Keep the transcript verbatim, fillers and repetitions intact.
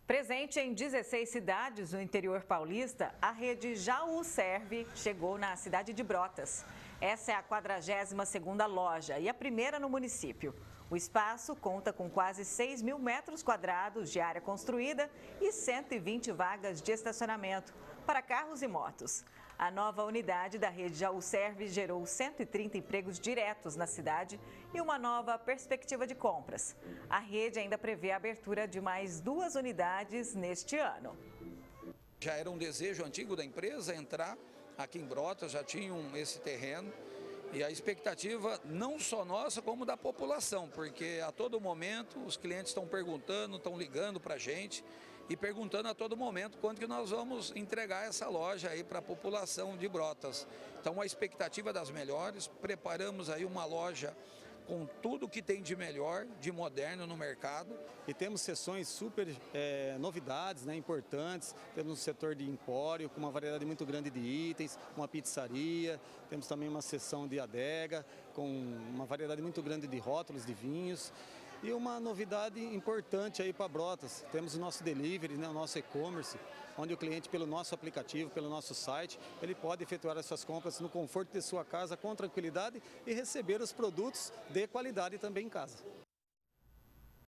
Presente em dezesseis cidades no interior paulista, a rede Jaú Serve chegou na cidade de Brotas. Essa é a quadragésima segunda loja e a primeira no município. O espaço conta com quase seis mil metros quadrados de área construída e cento e vinte vagas de estacionamento para carros e motos. A nova unidade da rede Jaú Serve gerou cento e trinta empregos diretos na cidade e uma nova perspectiva de compras. A rede ainda prevê a abertura de mais duas unidades neste ano. Já era um desejo antigo da empresa entrar aqui em Brotas, já tinham esse terreno. E a expectativa não só nossa, como da população, porque a todo momento os clientes estão perguntando, estão ligando para a gente e perguntando a todo momento quando que nós vamos entregar essa loja aí para a população de Brotas. Então a expectativa das melhores, preparamos aí uma loja com tudo que tem de melhor, de moderno no mercado. E temos seções super é, novidades, né, importantes. Temos um setor de empório com uma variedade muito grande de itens, uma pizzaria, temos também uma seção de adega com uma variedade muito grande de rótulos de vinhos. E uma novidade importante aí para Brotas, temos o nosso delivery, né, o nosso e-commerce, onde o cliente, pelo nosso aplicativo, pelo nosso site, ele pode efetuar as suas compras no conforto de sua casa, com tranquilidade e receber os produtos de qualidade também em casa.